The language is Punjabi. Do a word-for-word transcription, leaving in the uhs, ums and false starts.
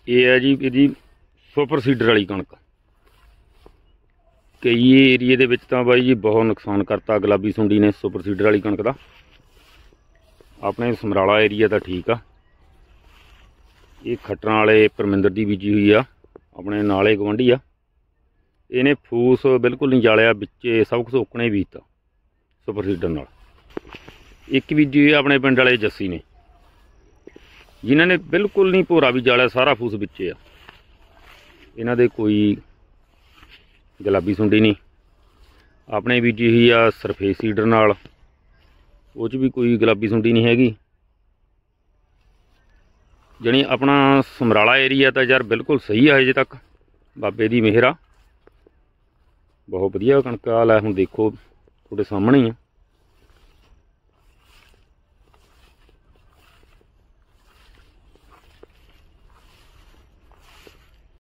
ਇਹ ਹੈ ਜੀ ਇਹਦੀ ਸੁਪਰ ਸੀਡਰ ਵਾਲੀ ਕਣਕ। ਕਈ ਏਰੀਏ ਦੇ ਵਿੱਚ ਤਾਂ ਬਾਈ ਜੀ ਬਹੁਤ ਨੁਕਸਾਨ ਕਰਤਾ ਗੁਲਾਬੀ ਸੁੰਡੀ ਨੇ ਸੁਪਰ ਸੀਡਰ ਵਾਲੀ ਕਣਕ ਦਾ। ਆਪਣੇ ਸਮਰਾਲਾ ਏਰੀਆ ਤਾਂ ਠੀਕ ਆ। ਇਹ ਖੱਟਰਾਂ ਵਾਲੇ ਪਰਮਿੰਦਰ ਦੀ ਬੀਜੀ ਹੋਈ ਆ, ਆਪਣੇ ਨਾਲੇ ਗਵਾਂਢੀ ਆ। ਇਹਨੇ ਫੂਸ ਬਿਲਕੁਲ ਨਹੀਂ ਜਾਲਿਆ, ਵਿੱਚੇ ਸਭ ਕੁਛ ਓਕਣੇ ਬੀਜਤਾ ਸੁਪਰ ਸੀਡਰ ਨਾਲ। ਇੱਕ ਬੀਜੀ ਹੋਈ ਆਪਣੇ ਪਿੰਡ ਵਾਲੇ ਜੱਸੀ ਨੇ, ਜਿਨ੍ਹਾਂ ਨੇ ਬਿਲਕੁਲ ਨਹੀਂ ਭੋਰਾ ਵੀ ਜਾਲਿਆ, ਸਾਰਾ ਫੂਸ ਵਿੱਚੇ ਆ। ਇਹਨਾਂ ਦੇ ਕੋਈ ਗੁਲਾਬੀ ਸੁੰਡੀ ਨਹੀਂ। ਆਪਣੇ ਬੀਜੀ ਹੋਈ ਆ ਸਰਫੇਸ ਸੀਡਰ ਨਾਲ, ਉਹ 'ਚ ਵੀ ਕੋਈ ਗੁਲਾਬੀ ਸੁੰਡੀ ਨਹੀਂ ਹੈਗੀ। ਜਾਣੀ ਆਪਣਾ ਸਮਰਾਲਾ ਏਰੀਆ ਤਾਂ ਯਾਰ ਬਿਲਕੁਲ ਸਹੀ ਆ ਹਜੇ ਤੱਕ, ਬਾਬੇ ਦੀ ਮਿਹਰ ਆ। ਬਹੁਤ ਵਧੀਆ ਕਣਕ ਆ। ਲੈ ਹੁਣ ਦੇਖੋ ਤੁਹਾਡੇ ਸਾਹਮਣੇ ਹੀ ਆ।